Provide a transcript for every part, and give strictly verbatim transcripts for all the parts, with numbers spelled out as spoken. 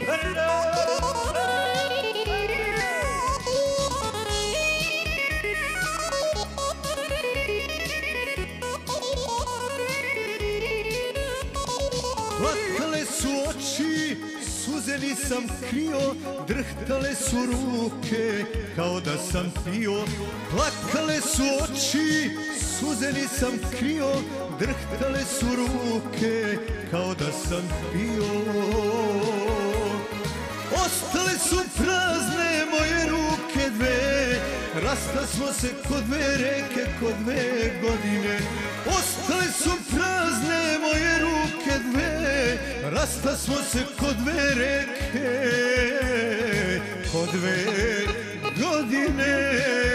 Plakale su oči, suze nisam krio, drhtale su ruke kao da sam pio. Plakale su oči, suze nisam krio, drhtale su ruke kao da sam pio. Ostale su prazne moje ruke dve, rasta smo se kod dve reke, kod dve godine. Ostale su prazne moje ruke dve, rasta smo se kod dve reke, kod dve godine.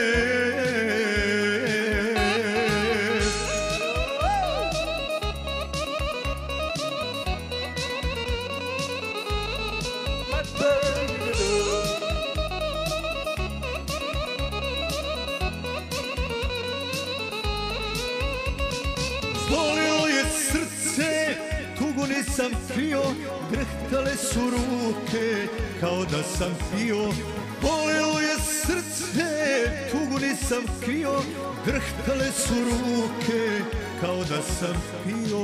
Zbolilo je srce, tugu nisam krio, drhtale su ruke kao da sam pio. Bolilo je srce, tugu nisam krio, drhtale su ruke kao da sam pio.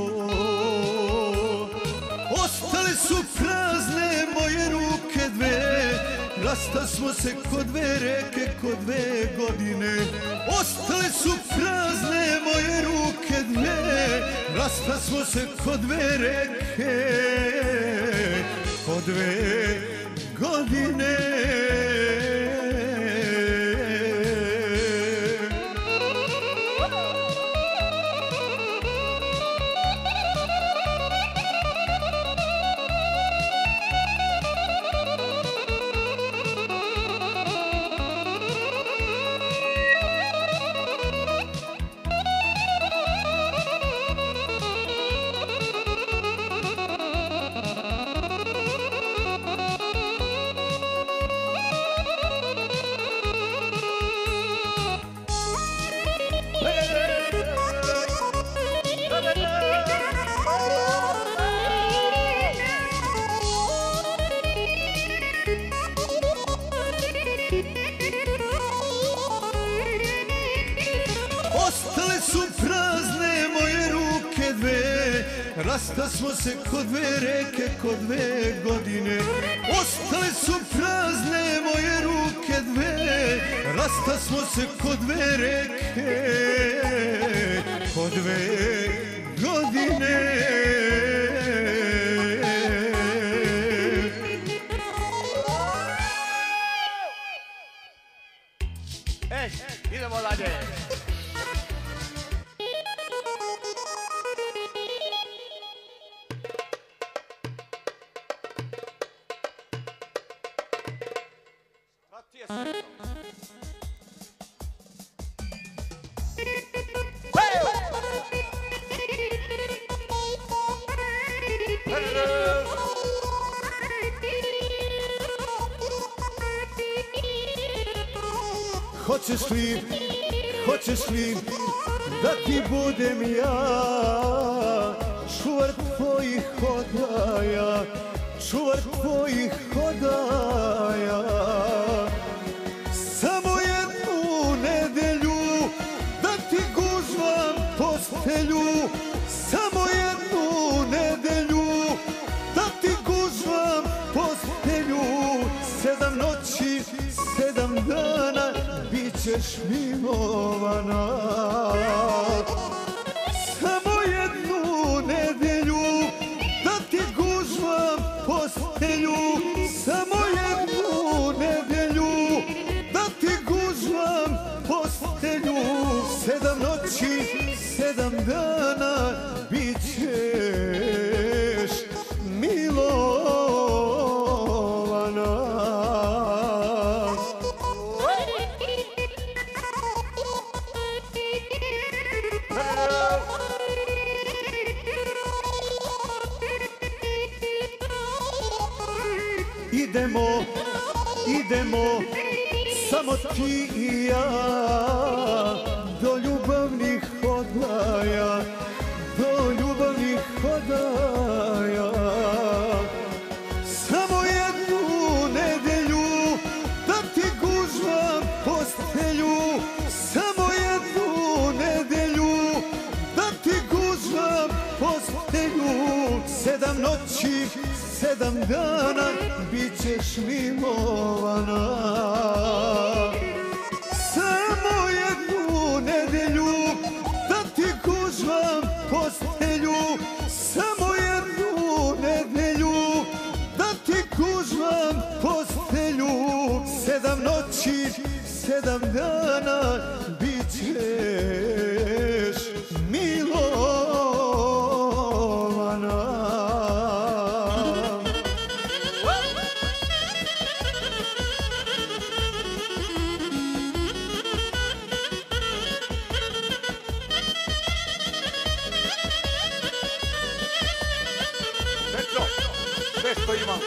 Ostale su prazne moje ruke dve, rasta smo se kod dve reke, kod dve godine. Ostale su prazne moje ruke dve, rasta smo se kod dve reke, kod dve godine. Ostale su prazne moje ruke dve, rasta smo se kod dve reke, kod dve godine. Ostale su prazne moje ruke dve, rasta smo se kod dve reke, kod dve godine. Ej, idemo dalje. Hoćeš li, hoćeš li da ti budem ja čuvar tvojih odaja, čuvar tvojih odaja? Samo jednu nedelju da ti gužvam postelju, samo jednu nedelju da ti gužvam postelju. Sedam noći, sedam dana bićeš milovana. Samo jednu nedelju da ti gužvam postelju, samo jednu nedelju da ti gužvam postelju. Sedam noći, sedam dana bićeš milovana. Idemo, idemo, samo ti i ja, do ljubavnih odaja, do ljubavnih odaja. Samo jednu noći, sedam dana, bit ćeš milovana. Samo jednu nedelju da ti gužvam postelju, samo jednu nedelju da ti gužvam postelju. Sedam noći, sedam dana, bit ćeš milovana. Petro, sve što imam.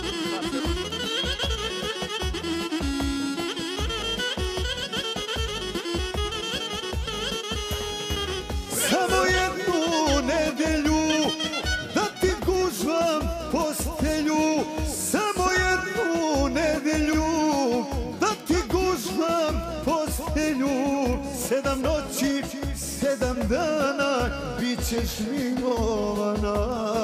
Samo jednu nedelju da ti gužvam postelju, samo jednu nedelju da ti gužvam postelju. Sedam noći, sedam dana, bit ćeš milovana.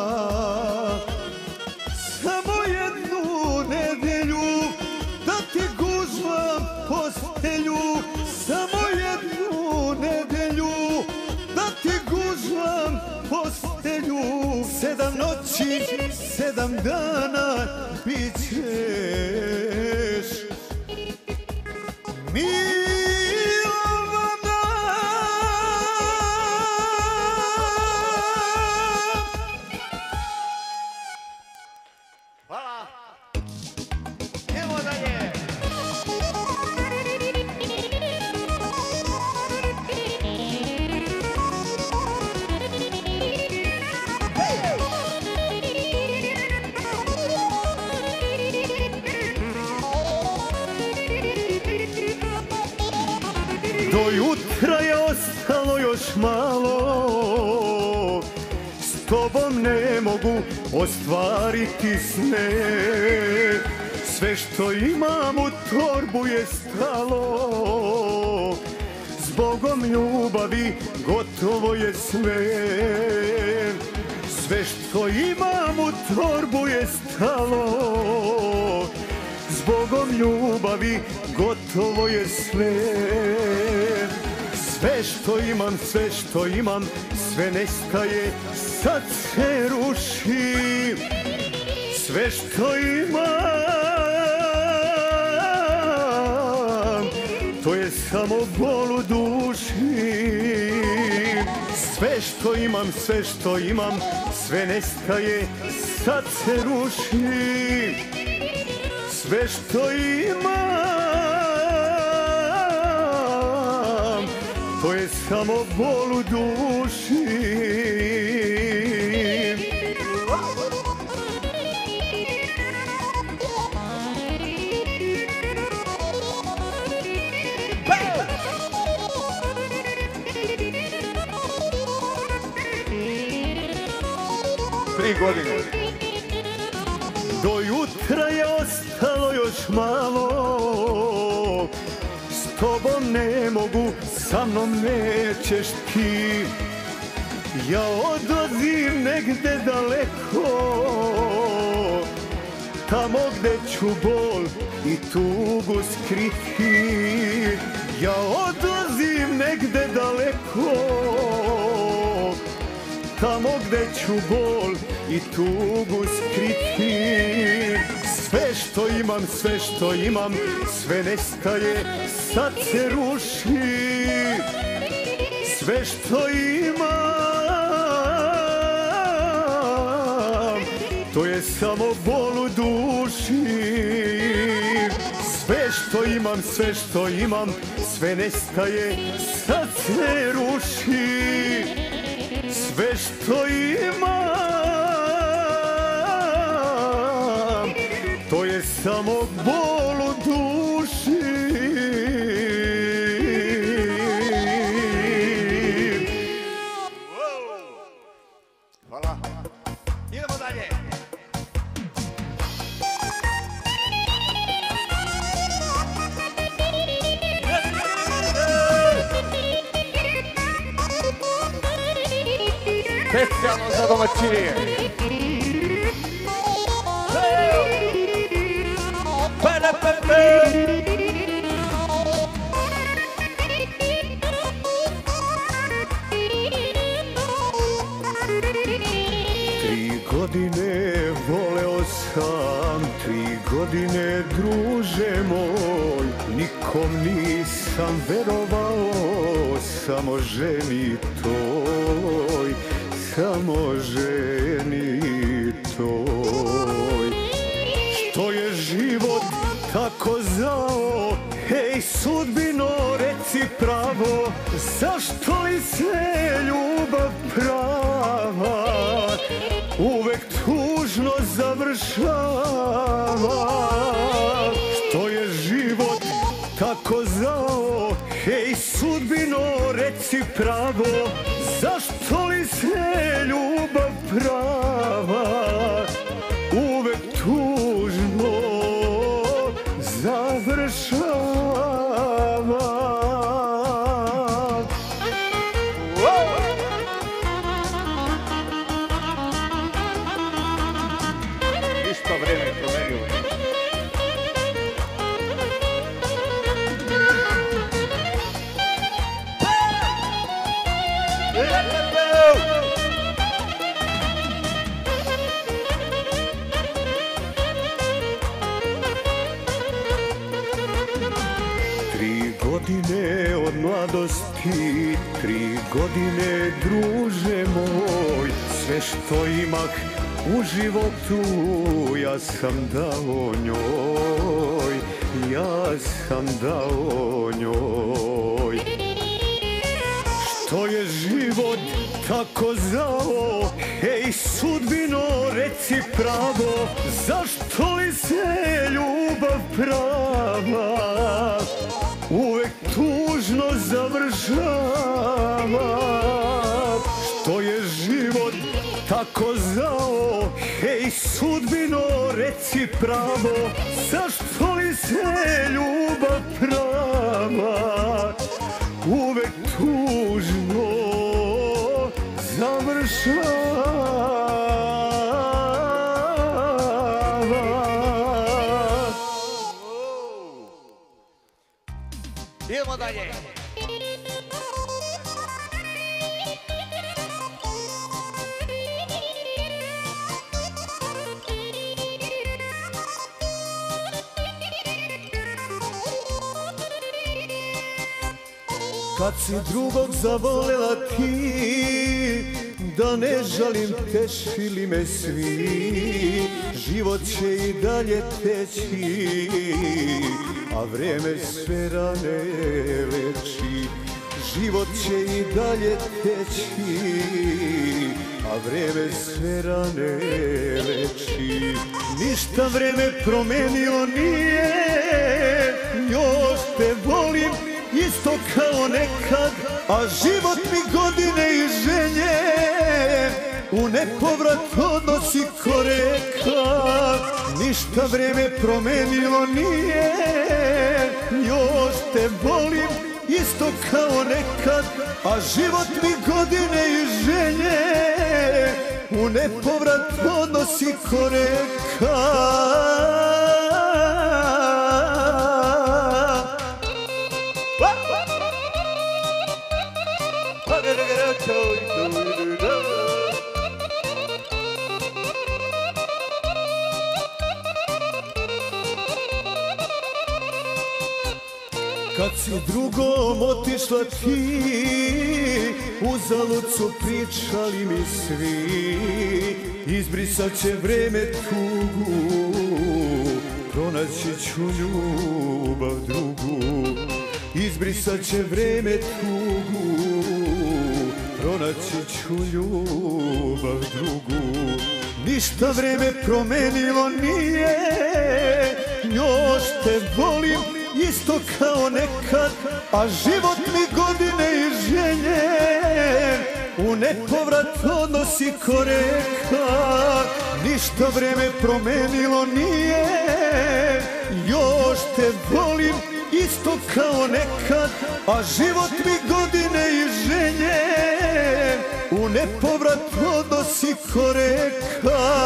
Samo jednu nedelju da ti gužvam postelju, samo jednu nedelju da ti gužvam postelju. Sedam noći, sedam dana, bit ćeš milovana. Hvala. Idemo dalje. Do jutra je ostalo još malo, s tobom ne mogu ostvariti sne. Sve što imam u torbu je stalo, zbogom ljubavi gotovo je sve. Sve što imam u torbu je stalo, zbogom ljubavi gotovo je sve. Sve što imam, sve što imam, sve nestaje, sad se ruši. Sve što imam, to je samo bol u duši. Sve što imam, sve što imam, sve nestaje, sad se ruši. Sve što imam, to je samo bol u duši. Tri godine. Do jutra je ostalo još malo, s tobom ne mogu, sa mnom nećeš ti. Ja odlazim negde daleko, tamo gde ću bol i tugu skriti. Ja odlazim negde daleko, tamo gde ću bol i tugu skriti. Sve što imam, sve što imam, sve nestaje, sad se ruši. Sve što imam, to je samo bol u duši. Sve što imam, sve što imam, sve nestaje, sad se ruši. Sve što imam, to je samo bol u duši. Hvala. Idemo dalje. Specijalno za domaćinije. Tri godine, druže moj, nikom nisam verovao, samo ženi toj, samo ženi toj. Što je život tako zao, hej sudbino reci pravo, zašto li se ljubav prava uvek tužno završava? Što je život tako zao, hej sudbino reci pravo, zašto li se ljubav prava uvek tužno završava? Ništa vreme promenilo. Tri godine od mladosti, tri godine, druže moj, sve što imah u životu ja sam dao njoj, ja sam dao njoj. Što je život tako zao, hej sudbino reci pravo, zašto li se ljubav prava uvek tužno završava? Što je život tako zao, hej sudbino reci pravo, zašto li se ljubav prava uvek tužno završava? Idemo dalje. Kad si drugog zavolela ti, da ne žalim, tešili me svi. Život će i dalje teći, a vreme sve rane leči. Život će i dalje teći, a vreme sve rane leči. Ništa vreme promenilo nije, još te volim isto kao nekad, a život mi godine i ženje u nepovrat odnosi ko reka. Ništa vreme promenilo nije, još te volim isto kao nekad, a život mi godine i ženje u nepovrat odnosi ko reka. Kad si drugom otišla ti, uzalud su pričali mi svi. Izbrisat će vreme tugu, pronaći ću ljubav drugu. Izbrisat će vreme tugu, pronaći ću ljubav drugu. Ništa vreme promenilo nije, još te volim isto kao nekad, a život mi godine i ženje u nepovrat odnosi ko reka. Ništa vreme promenilo nije, još te volim isto kao nekad, a život mi godine i ženje u nepovrat odnosi ko reka.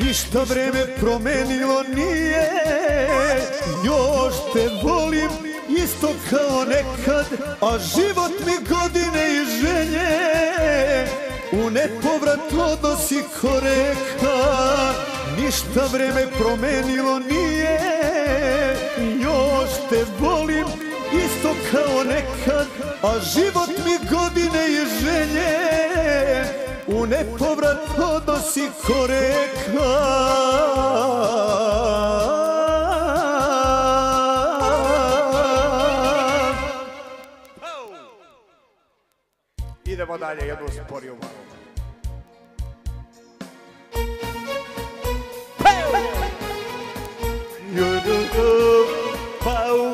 Ništa vreme promenilo nije, još te volim isto kao nekad, a život mi godine i ženje u nepovrat odnosi ko reka. Ništa vreme promenilo nije, još te volim isto kao nekad, a život mi godine i ženje u nepovrat odnosi ko reka. Idemo dalje, jednu sporiju malo. Pau.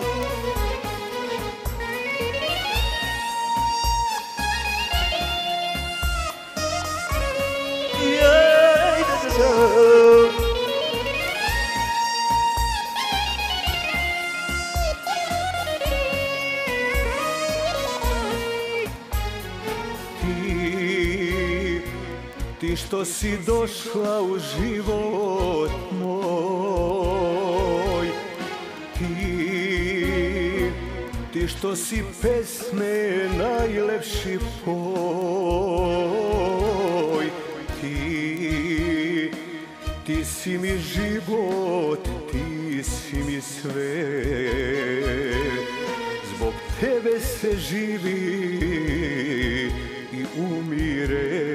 Ti što si došla u život moj, ti, ti što si pesme najlepši poj, ti, ti si mi život, ti si mi sve, zbog tebe se živi i umire.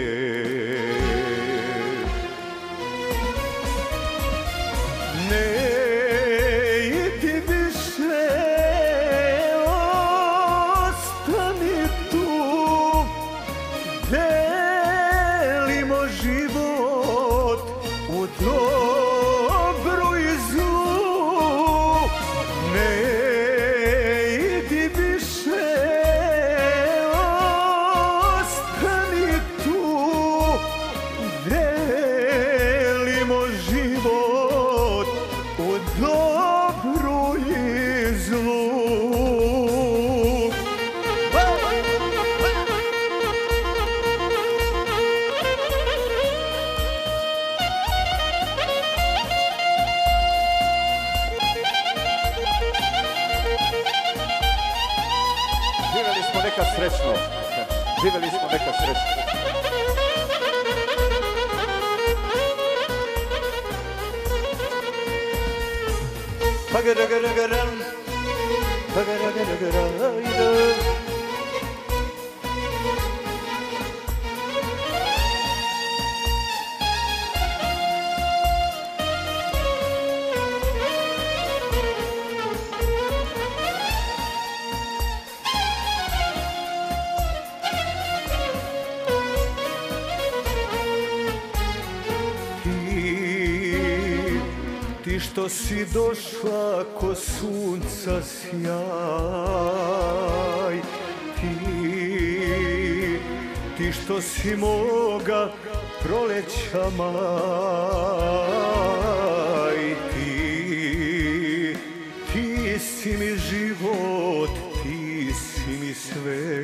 Ne idi više, ostani tu, delimo život u dobru i zlu. Ne idi više, ostani tu, delimo život u dobru i zlu. Živjeli smo nekad srećno. Živjeli smo nekad srećno. Pagaragararam, pagaragaragarayda. Ti što si došla ko sunca sjaj, ti, ti što si moga proleća maj, ti, ti si mi život, ti si mi sve,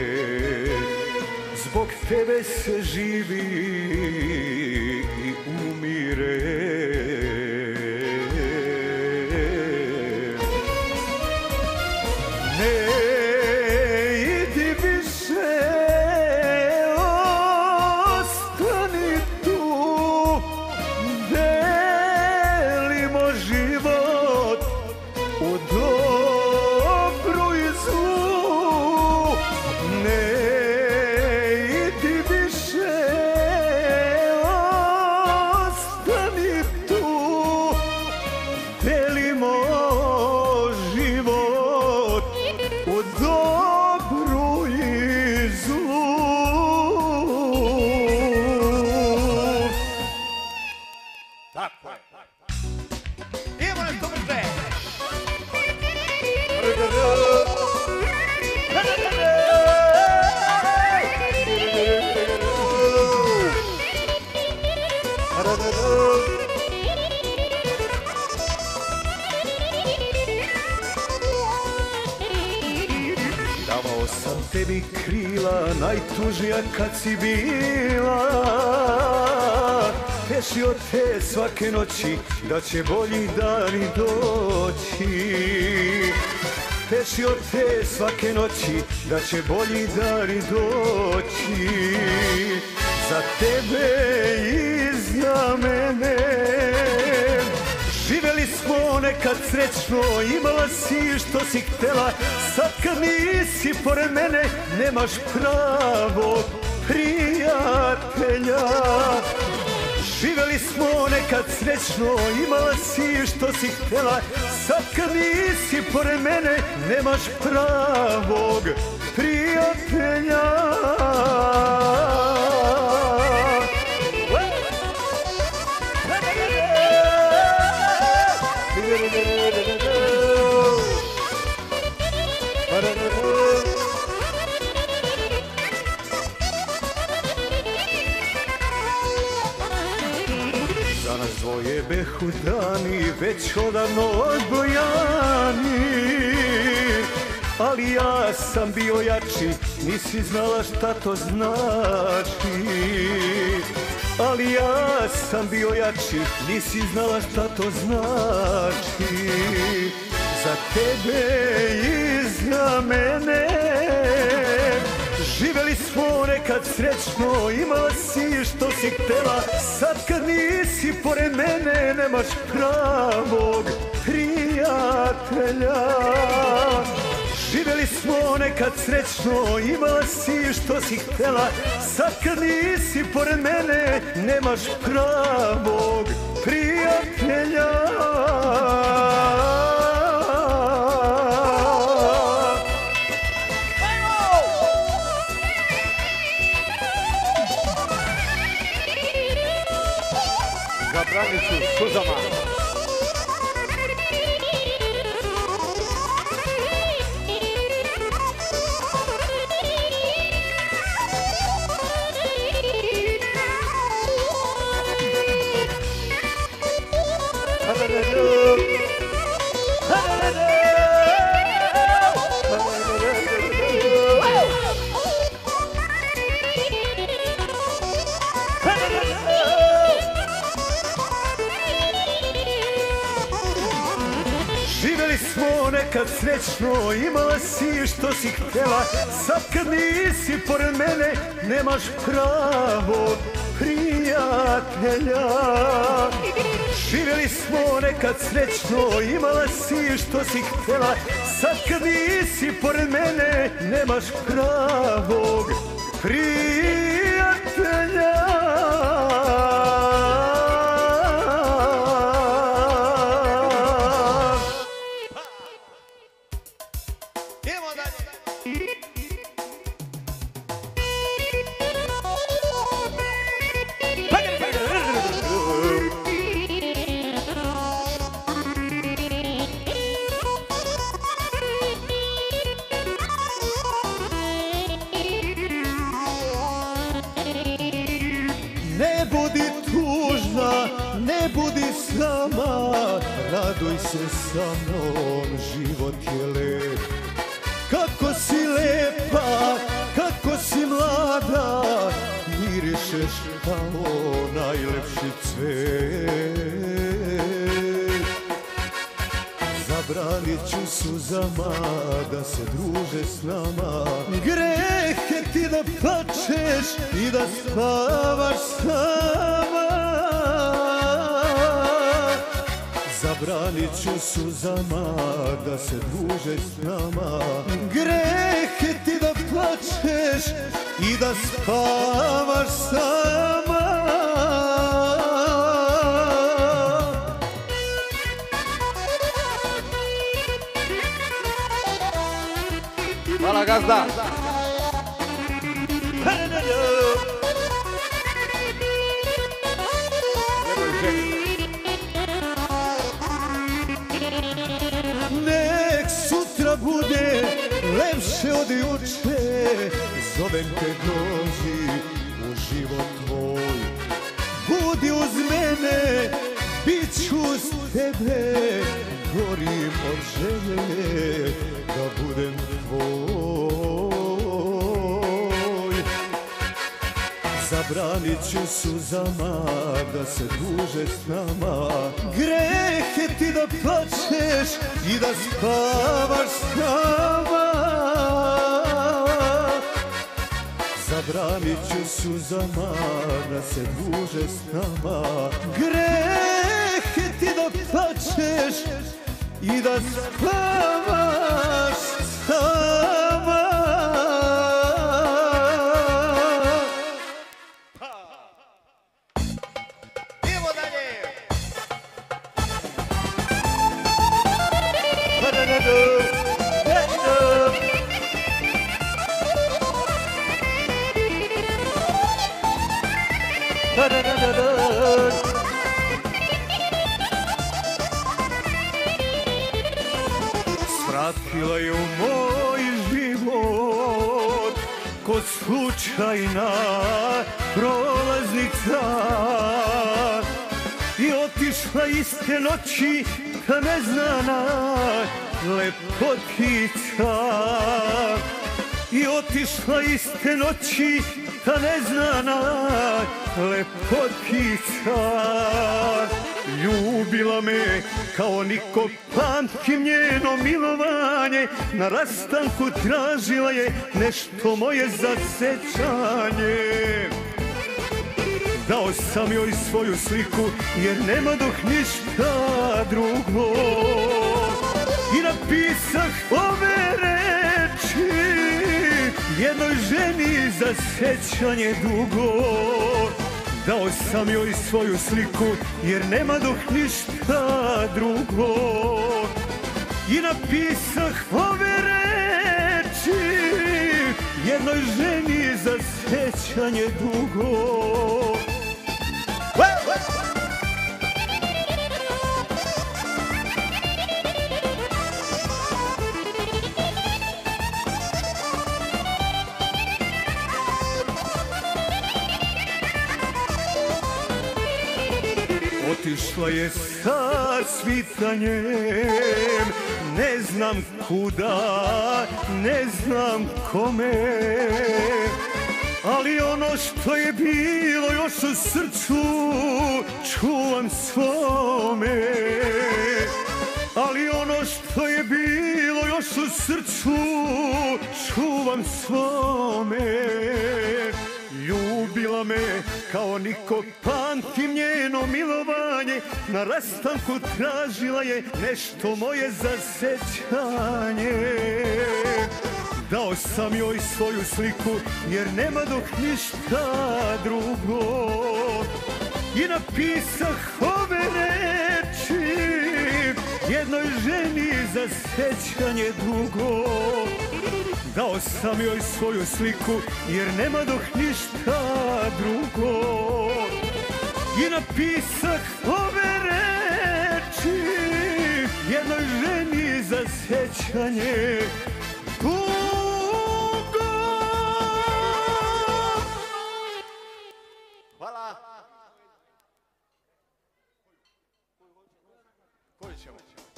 zbog tebe se živi i umire. Ne idi više, ostani tu, delimo život u dobru i zlu. Ne idi više, ostani tu, delimo život u dobru i zlu. Tako je. Idemo nešto brže. Davao sam tebi krila, najtužnija kad si bila, tešio te svake noći da će bolji dani doći. Tešio te svake noći da će bolji dani doći. Za tebe i za mene živeli smo nekad srećno, imala si što si htjela. Sad kad nisi pored mene, nemaš pravog prijatelja. Živeli smo nekad srećno, imala si što si htjela. Sad kad nisi pored mene, nemaš pravog prijatelja. Za nas dvoje behudani, već odavno odbojani. Ali ja sam bio jači, nisi znala šta to znači. Ali ja sam bio jači, nisi znala šta to znači. Za tebe i za mene živeli smo nekad srećno, imala si što si htjela. Sad kad nisi pored mene, nemaš pravog prijatelja. Živeli smo nekad srećno, imala si što si htjela. Sad kad nisi pored mene, nemaš pravog prijatelja. Za Branicu suzama. Živeli smo nekad srećno, imala si što si htjela. Sad kad nisi pored mene, nemaš pravog prijatelja. Živeli smo nekad srećno, imala si što si htjela. Sad kad nisi pored mene, nemaš pravog prijatelja. Ne budi tužna, ne budi sama, raduj se sa mnom, život je lep. Kako si lepa, kako si mlada, mirišeš kao najlepši cvet. Zabranit ću suzama da se druže s nama. Greh je ti da plačeš i da spavaš sama. Zabranit ću suzama da se druže s nama. Greh je ti da plačeš i da spavaš sama. Hvala gazda. Nek sutra bude lepše od juče, zovem te dođi u život tvoj. Budi uz mene, bit ću uz tebe, gorim od želje da budem tvoj. Zabranit ću suzama da se druže s nama. Greh je ti da plačeš i da spavaš s nama. Zabranit ću suzama da se druže s nama. Greh je ti da plačeš i da spavaš s nama. Svratila je u moj život ko slučajna prolaznica i otišla iste noći ka neznana lepotica. I otišla iste noći ta neznana lepotica. Ljubila me kao niko, pamtim njeno milovanje. Na rastanku tražila je nešto moje za sećanje. Dao sam joj svoju sliku jer nema dok ništa drugo. I napisah ove reči jednoj ženi za sećanje dugo. Dao sam joj svoju sliku jer nema dok ništa drugo. I napisah ove reči jednoj ženi za sećanje dugo. Otišla je sa svitanjem, ne znam kuda, ne znam kome. Ali ono što je bilo još u srcu čuvam svome. Ali ono što je bilo još u srcu čuvam svome. Ljubila me kao niko, pamtim njeno milovanje. Na rastanku tražila je nešto moje za sećanje. Dao sam joj svoju sliku jer nema dok ništa drugo. I napisah ove reči jednoj ženi za sećanje dugo. Dao sam joj svoju sliku jer nema dok ništa drugo. I napisah ove reči jednoj ženi za sećanje dugo. Hvala. Koju ćemo?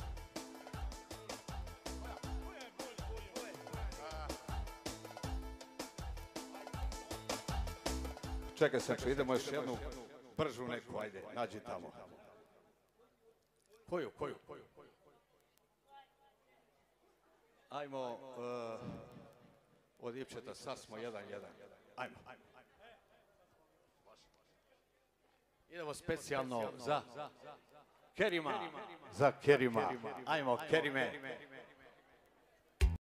Čekaj sam, idemo još jednu bržu neku, ajde, nađi tamo. Koju, koju? Ajmo, uh, od Ipčeta, sad smo jedan, jedan. Ajmo. Idemo specijalno za Kerima. Za Kerima. Ajmo, Kerime.